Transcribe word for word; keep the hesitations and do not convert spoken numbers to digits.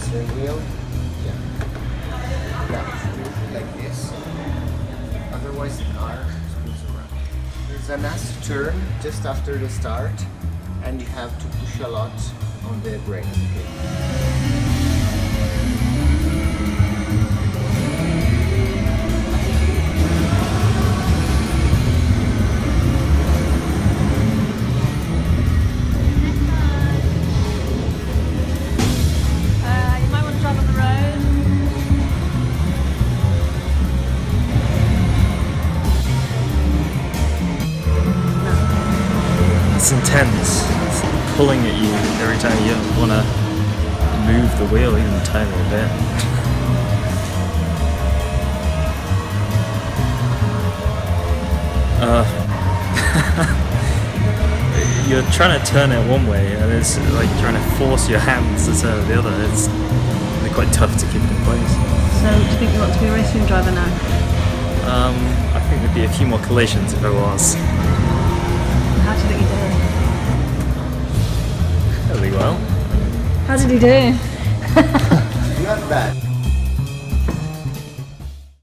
steering wheel. Yeah. Yeah, like this. Otherwise the car spins around. There's a nasty turn just after the start and you have to push a lot on the brake. Okay. It's intense. It's pulling at you every time you want to move the wheel even a tiny bit. Uh, you're trying to turn it one way and it's like trying to force your hands to turn it the other. It's really quite tough to keep it in place. So, do you think you want to be a racing driver now? Um, I think there'd be a few more collisions if I was. How do you think you did? Really well. How did he do? Not bad.